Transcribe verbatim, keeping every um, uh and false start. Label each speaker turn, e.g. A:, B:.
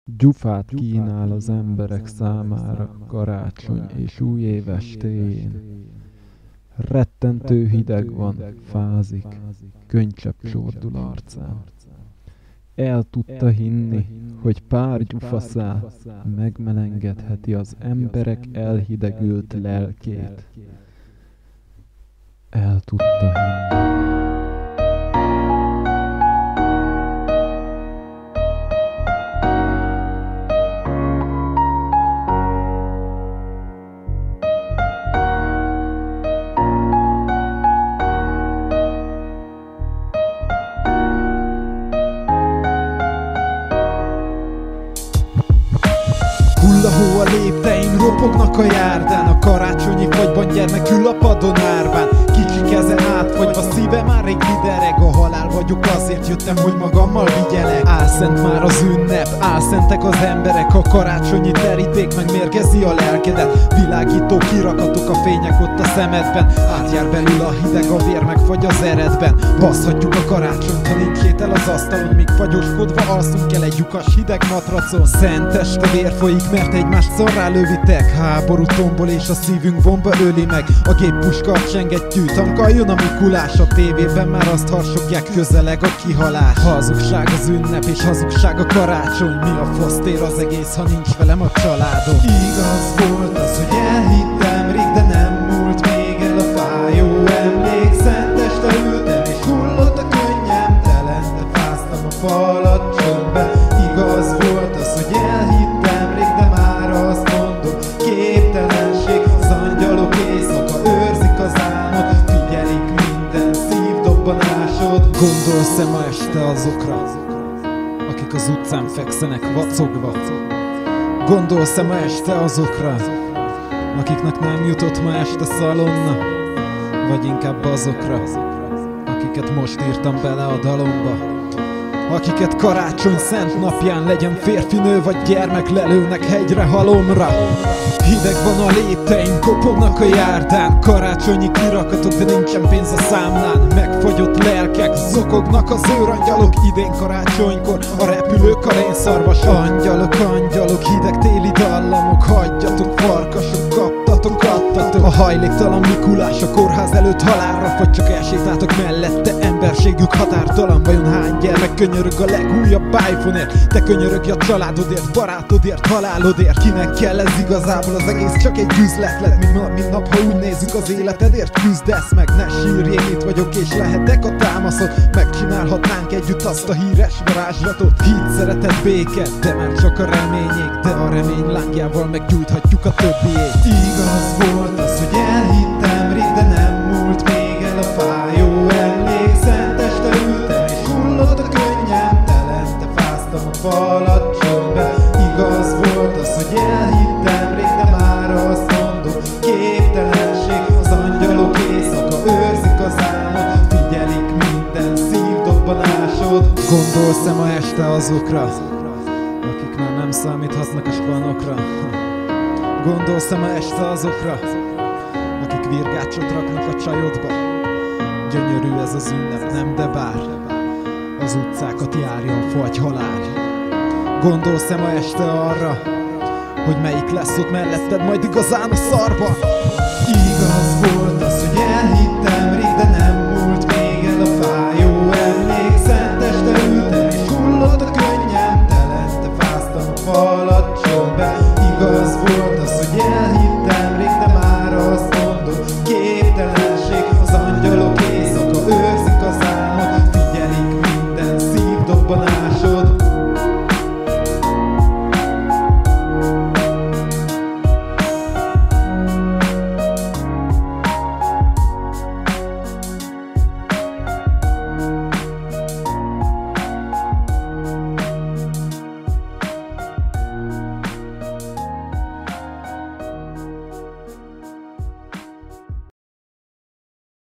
A: Gyufát kínál az emberek számára karácsony és újév estéjén. Rettentő hideg van, fázik, könycsepp csordul arcán. El tudta hinni, hogy pár gyufaszál megmelengedheti az emberek elhidegült lelkét. El tudta hinni.
B: Hull a hó a léptein, ropognak a járdán. A karácsonyi fagyban gyermek ül a padon árván. Kicsi keze átfagyva, szíve már rég bidereg. A halál vagyok, azért jöttem, hogy magammal vigyelek. Álszent már az ünnep, álszentek az emberek. A karácsonyi teríték megmérgezi a lelkedet. Világító kirakatok, a fények ott a szemedben. Átjár belül a hideg, a vér megfagy az eredben. Baszhatjuk a karácsonyt, ha nincs étel az asztalon. Míg fagyoskodva alszunk el egy lyukas hideg matracon. Szentes a vér folyik, mert egymást szarrá lövitek. Háború tombol és a szívünk bomba öli meg. A géppuska csengettyűt, amikor jön a Mikulás. A tévében már azt harsogják, közeleg a kihalás. Hazugság az ünnep és hazugság a karácsony. Mi a fasz tér az egész, ha nincs velem a családom? Igaz volt az, hogy elhittem rég, de nem múlt még el a fájó emlék. Szenteste ültem és hullott a könnyem, telente fáztam a falat csöndbe. Igaz volt az, hogy elhittem rég, de már azt mondom, képtelenség. Az angyalok éjszaka őrzik az álmot, figyelik minden szívdobbanásod. Gondolsz-e ma este azokra, akik az utcán fekszenek vacogva? Gondolsz-e ma este azokra, akiknek nem jutott ma este szalonna? Vagy inkább azokra, akiket most írtam bele a dalomba? Akiket karácsony szent napján, legyen férfi, nő vagy gyermek, lelőnek hegyre, halomra. Hideg van a léptein, kopognak a járdán. Karácsonyi kirakatok, de nincsen pénz a számlán. Megfagyott lelkek, zokognak az őrangyalok. Idén karácsonykor a repülők a rénszarvas. Angyalok, angyalok, hideg téli dallamok. Hagyjatok, farkasok, kaptatok, adtatok. A hajléktalan Mikulás a kórház előtt halálra fagy, csak elsétáltok mellette, emberségük határtalan. Vajon hány gyermek könyörög a legújabb iPhone-ért? Te könyörögj a családodért, barátodért, halálodért. Kinek kell ez igazából? Az egész csak egy üzlet lett. Mint nap, mint nap, ha úgy nézzük, az életedért küzdesz meg. Ne sírj, én itt vagyok és lehetek a támaszod. Megcsinálhatnánk együtt azt a híres varázslatot. Hit, szeretet, béke, de már csak a reményék. De a remény lángjával meggyújthatjuk a többiét. Igaz volt az, hogy elhittem rég, de nem múlt még el a fájó emlék. Szenteste ültem és hullott a könnyem, telente fáztam a falat csöndbe. Igaz volt az, hogy elhittem rég, de már azt mondom, képtelenség. Az angyalok éjszaka őrzik az álmot, figyelik minden szívdobbanásod. Gondolsz-e ma este azokra, akik már nem számíthatnak a spanokra? Gondolsz-e ma este azokra, akik virgácsot raknak a csajodba? Gyönyörű ez az ünnep, nem, de bár az utcákat járja a fagy halál. Gondolsz-e ma este arra, hogy melyik lesz ott melletted majd igazán a szarba?